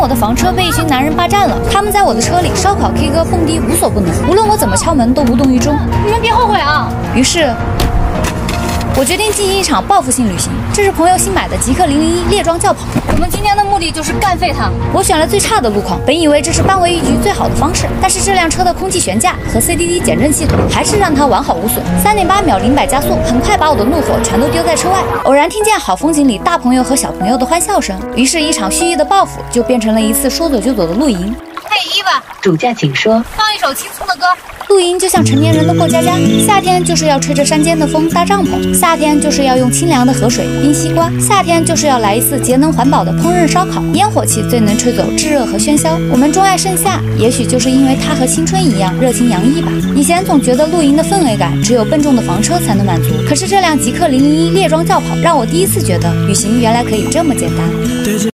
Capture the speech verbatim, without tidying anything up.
我的房车被一群男人霸占了，他们在我的车里烧烤、K 歌、蹦迪无所不能，无论我怎么敲门都无动于衷。 你们别后悔啊！ 于是。 我决定进行一场报复性旅行，这是朋友新买的极氪零零一猎装轿跑。 我们今天的目的就是干废它。 我选了最差的路况，本以为这是扳回一局最好的方式，但是这辆车的空气悬架和 C D D 减震系统还是让它完好无损。三点八秒零百加速，很快把我的怒火全都丢在车外。偶然听见好风景里大朋友和小朋友的欢笑声，于是，一场蓄意的报复就变成了一次说走就走的露营。 嘿，伊娃， 主驾请说。 放一首轻松的歌。 露营就像成年人的过家家，夏天就是要吹着山间的风搭帐篷，夏天就是要用清凉的河水冰西瓜，夏天就是要来一次节能环保的烹饪烧烤。烟火气最能吹走炙热和喧嚣。我们钟爱盛夏，也许就是因为它和青春一样热情洋溢吧。以前总觉得露营的氛围感只有笨重的房车才能满足，可是这辆极氪零零一猎装轿跑让我第一次觉得旅行原来可以这么简单。